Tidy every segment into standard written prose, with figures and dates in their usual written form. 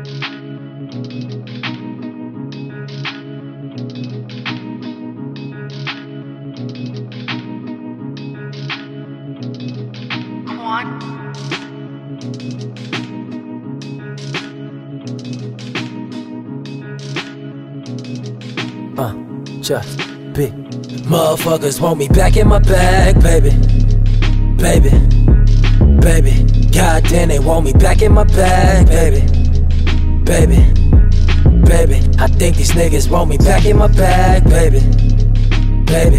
Just be. Motherfuckers want me back in my bag, baby. Baby, baby. Goddamn, they want me back in my bag, baby. Baby, baby. I think these niggas want me back in my bag, baby. Baby,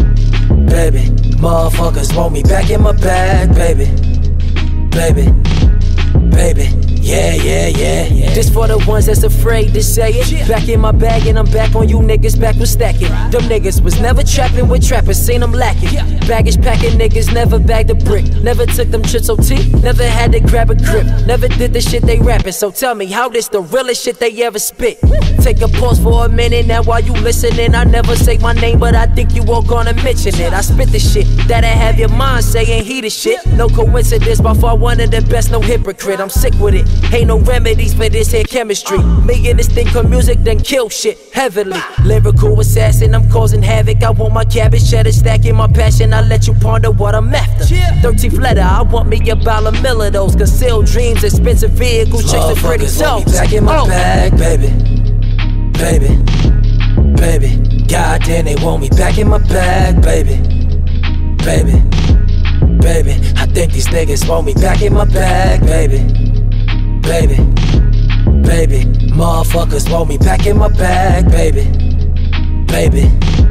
baby. Motherfuckers want me back in my bag, baby. Baby, baby. Yeah, yeah, yeah, yeah. This for the ones that's afraid to say it. Back in my bag and I'm back on you niggas, back with stacking. Them niggas was never trapping with trappers, seen them lacking. Baggage packing niggas never bagged a brick. Never took them trips OT, never had to grab a grip. Never did the shit they rapping, so tell me how this the realest shit they ever spit. Take a pause for a minute now while you listening. I never say my name, but I think you all gonna mention it. I spit the shit that'll have your mind saying he the shit. No coincidence, by far one of the best, no hypocrite. I'm sick with it. Ain't no remedies for this here chemistry. Me and this thing called music then kill shit heavily. Lyrical assassin, I'm causing havoc. I want my cabbage cheddar stacking my passion. I let you ponder what I'm after. 13th letter, I want me about $1 million of those. Concealed dreams, expensive vehicles, chicks and pretty souls. Back in my bag, baby. Baby, baby. Goddamn, they want me back in my bag, baby. Baby, baby. I think these niggas want me back in my bag, baby. Baby, baby, motherfuckers want me back in my bag, baby. Baby,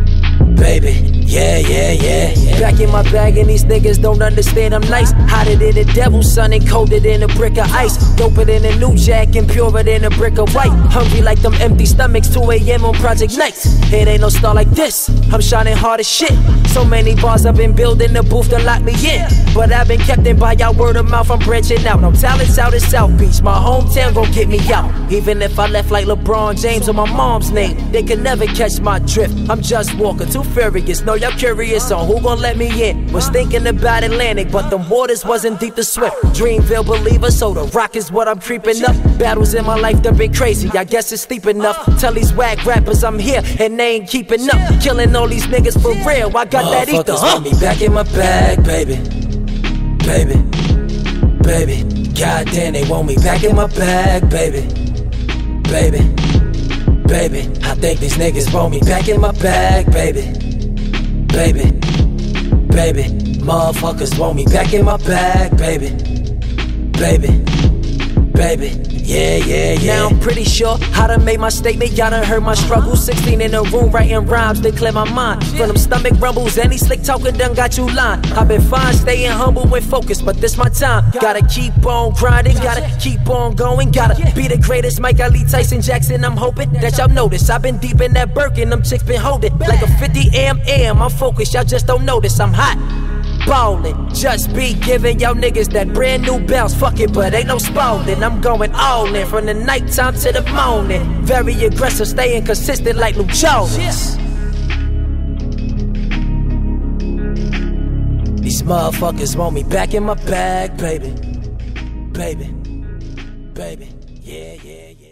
baby, yeah, yeah, yeah, yeah. Back in my bag and these niggas don't understand I'm nice. Hotter than the devil, son, and colder than a brick of ice. Doper than a new jack and purer than a brick of white. Hungry like them empty stomachs, 2 AM on project nights. It ain't no star like this, I'm shining hard as shit. So many bars I've been building the booth to lock me in. But I've been kept in by y'all word of mouth, I'm branching out. No talents out in South Beach, my hometown gon' get me out. Even if I left like LeBron James or my mom's name, they can never catch my drift. I'm just walking, too furious, know y'all curious on who gon' let me in. Was thinking about Atlantic, but them waters wasn't deep to swim. Dreamville believer, so the rock is what I'm creeping up. Battles in my life done been crazy, I guess it's steep enough. Tell these whack rappers I'm here and they ain't keeping up. Killing all these niggas for real, I got that ether, want me back in my bag, baby. Baby, baby. Goddamn, they want me back in my bag, baby. Baby, baby. I think these niggas want me back in my bag, baby. Baby, baby. Motherfuckers want me back in my bag, baby. Baby, baby. Yeah, yeah, yeah. Now I'm pretty sure I done made my statement, y'all done heard my struggle. 16 in the room writing rhymes that clear my mind. From them stomach rumbles, any slick talking done got you lying. I've been fine, staying humble and focused, but this my time. Gotta keep on grinding, gotta keep on going. Gotta be the greatest Mike Ali, Tyson Jackson. I'm hoping that y'all notice I've been deep in that Birkin, them chicks been holding like a 50 AM. I'm focused, y'all just don't notice I'm hot. Ballin', just be giving y'all niggas that brand new bounce. Fuck it, but ain't no spalding. I'm going all in from the nighttime to the morning. Very aggressive, staying consistent like Luke Jones. These motherfuckers want me back in my bag, baby. Baby, baby, yeah, yeah, yeah.